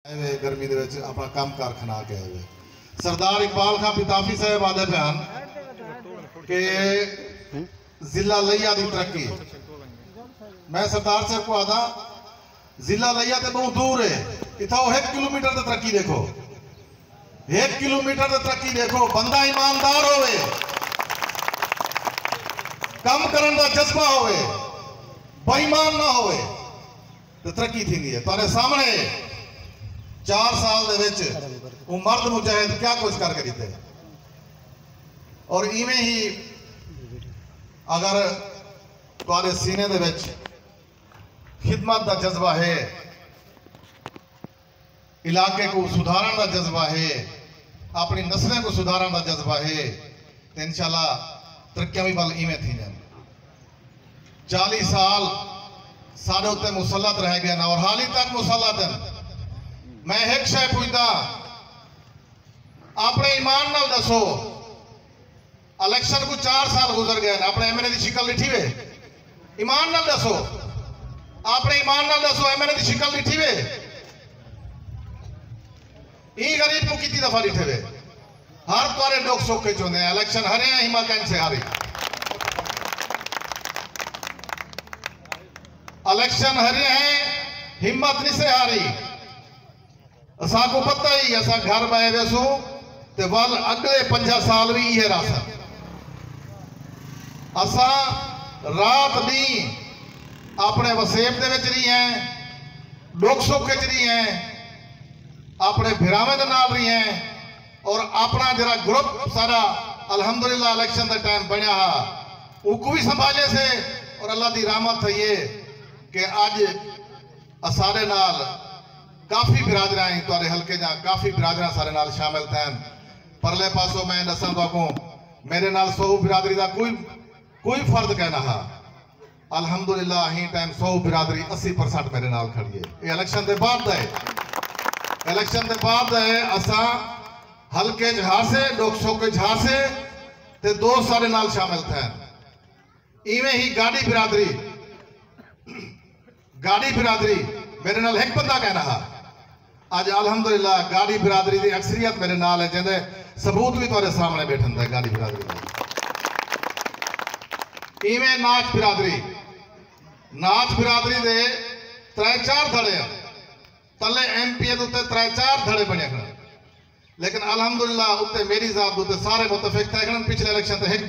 गर्मी दे विच अपना काम कारखाना के आए सरदार इकबाल खान पिताफी साहब आदे बयान के जिला लिया की तरक्की। मैं सरदार साहब को आदा जिला लिया तो बहुत दूर है, इतना 1 किलोमीटर की तरक्की देखो, 1 किलोमीटर की तरक्की देखो। बंदा ईमानदार होवे, काम करने का जज्बा होवे, बेईमान ना होवे तो तरक्की थी है। तुम्हारे सामने 4 साल दे विच वो मर्द मुजाहिद क्या कुछ करके दिते। और इवें ही अगर तुम्हारे सीने दे विच खिदमत का जज्बा है, इलाके को सुधारन का जज्बा है, अपनी नस्लें को सुधारन का जज्बा है तो इंशाल्लाह तरक्कियां भी बल इवें थी जाए। 40 साल साढ़े उत्ते मुसलत रह गए और हाल ही तक मुसलत हैं। मैं एक शय पूछता, अपने ईमान नाल दसो, इलेक्शन को 4 साल गुजर गए, अपने एमएलए की शिकल लिठी वे? ईमान नाल दसो, अपने ईमान नाल दसो एमएलए की शिकल लिठी वे? ई गरीब को कितनी दफा लिखे वे? हर तुम्हारे लोग सोखे चुने हैं, इलेक्शन हरे हैं, हिमा कैन से हारी, इलेक्शन हरे हैं, हिम्मत नहीं से हारी। असा को पता ही असा घर बह वेसू ते वल अगले 50 साल भी ये रासा। असा रात दी अपने वसेब दे विच रही हैं, दुख सुख च रही हैं, अपने भिरावें दे नाल रही हैं और अपना जरा ग्रुप सारा अल्हम्दुलिल्लाह इलेक्शन का टाइम बनया उसको भी संभाले से। और अल्लाह की रहमत है ये कि अज सारे नाल काफ़ी बिरादरा हैं, तुहारे हल्के जा काफ़ी बिरादरा सारे नाल शामिल थे। परले पासों मैं दसा को मेरे नाल 100 बिरादरी का कोई फर्द कहना हा। अल्हम्दुलिल्लाह ही टाइम 100 बिरादरी 80% मेरे नाल खड़ी है। ये इलेक्शन के बाद है, इलेक्शन के बाद है। असा हल्के जहासे लोग सोके जहासे ते 2 सारे नाल शामिल थे। इवें ही गाड़ी बिरादरी मेरे नाल एक बंदा कहना हा। आज अल्हम्दुलिल्लाह गाड़ी बिरादरी की अक्सरियत मेरे नाल है, जिंदे सबूत भी तुहारे सामने बैठन है गाड़ी बिरादरी का। इवें नाच बिरादरी दे 3-4 धड़े हैं, तले एमपीए के उत्ते 3-4 धड़े बने खड़े, लेकिन अल्हम्दुलिल्लाह उत्ते मेरी जात उत्ते सारे मुतफिक थे। पिछले इलेक्शन